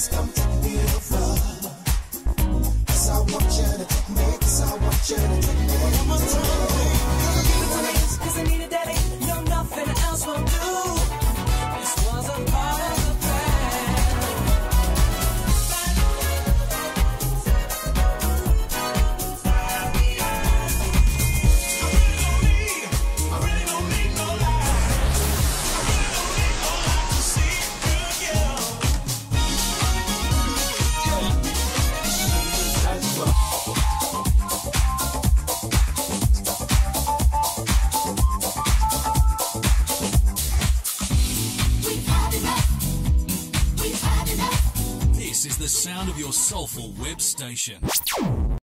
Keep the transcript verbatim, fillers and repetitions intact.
Please come take me over. 'Cause I want you to take me, 'cause I want you to take me. One more time, baby. Give it to me, 'cause I need it, daddy. No, nothing else will do. This was a part of the plan. I really don't need no lie. I really don't need no lie to see it through you. This is the sound of your soulful web station.